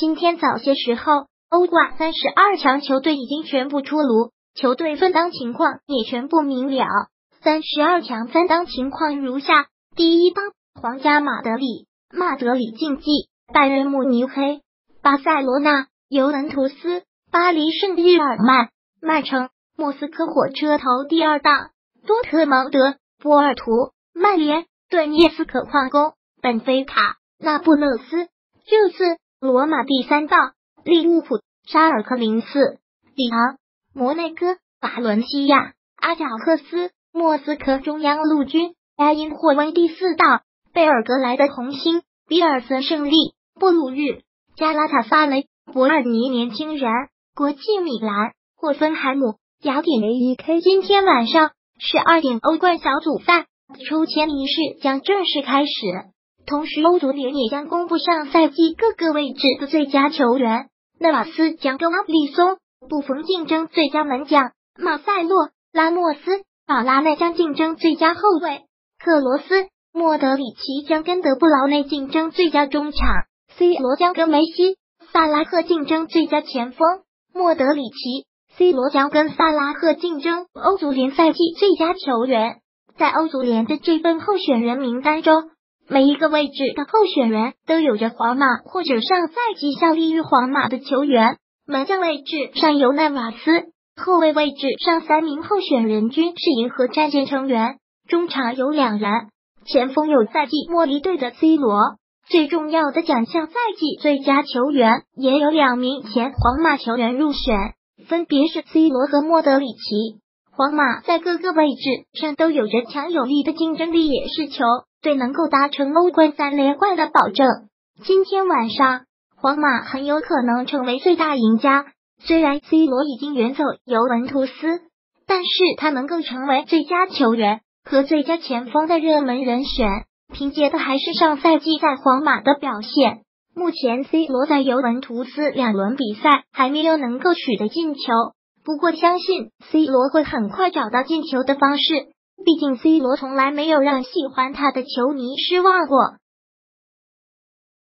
今天早些时候，欧冠32强球队已经全部出炉，球队分档情况也全部明了。32强分档情况如下：第一档，皇家马德里、马德里竞技、拜仁慕尼黑、巴塞罗那、尤文图斯、巴黎圣日耳曼、曼城、莫斯科火车头。第二档，多特蒙德、波尔图、曼联、顿涅斯克矿工、本菲卡、那不勒斯、热刺、罗马。第三档，利物浦、沙尔克04、里昂、摩内哥、瓦伦西亚、阿贾克斯、莫斯科中央陆军、埃因霍温。第四档，贝尔格莱的红星、比尔森胜利、布鲁日、加拉塔萨雷、伯尔尼年轻人、国际米兰、霍芬海姆、雅典 AEK。今天晚上12点，欧冠小组赛抽签仪式将正式开始，同时欧足联也将公布上赛季各个位置的最佳球员。纳瓦斯将跟阿里松、布冯竞争最佳门将，马塞洛、拉莫斯、法拉内将竞争最佳后卫，克罗斯、莫德里奇将跟德布劳内竞争最佳中场， C 罗将跟梅西、萨拉赫竞争最佳前锋，莫德里奇、C 罗将跟萨拉赫竞争欧足联赛季最佳球员。在欧足联的这份候选人名单中，每一个位置的候选人都有着皇马或者上赛季效力于皇马的球员。门将位置上有纳瓦斯，后卫位置上3名候选人均是银河战舰成员，中场有2人，前锋有赛季末离队的 C 罗。最重要的奖项赛季最佳球员也有2名前皇马球员入选，分别是 C 罗和莫德里奇。皇马在各个位置上都有着强有力的竞争力，也是球队能够达成欧冠3连冠的保证。今天晚上，皇马很有可能成为最大赢家。虽然 C 罗已经远走尤文图斯，但是他能够成为最佳球员和最佳前锋的热门人选，凭借的还是上赛季在皇马的表现。目前 C 罗在尤文图斯2轮比赛还没有能够取得进球，不过相信 C 罗会很快找到进球的方式，毕竟 C 罗从来没有让喜欢他的球迷失望过。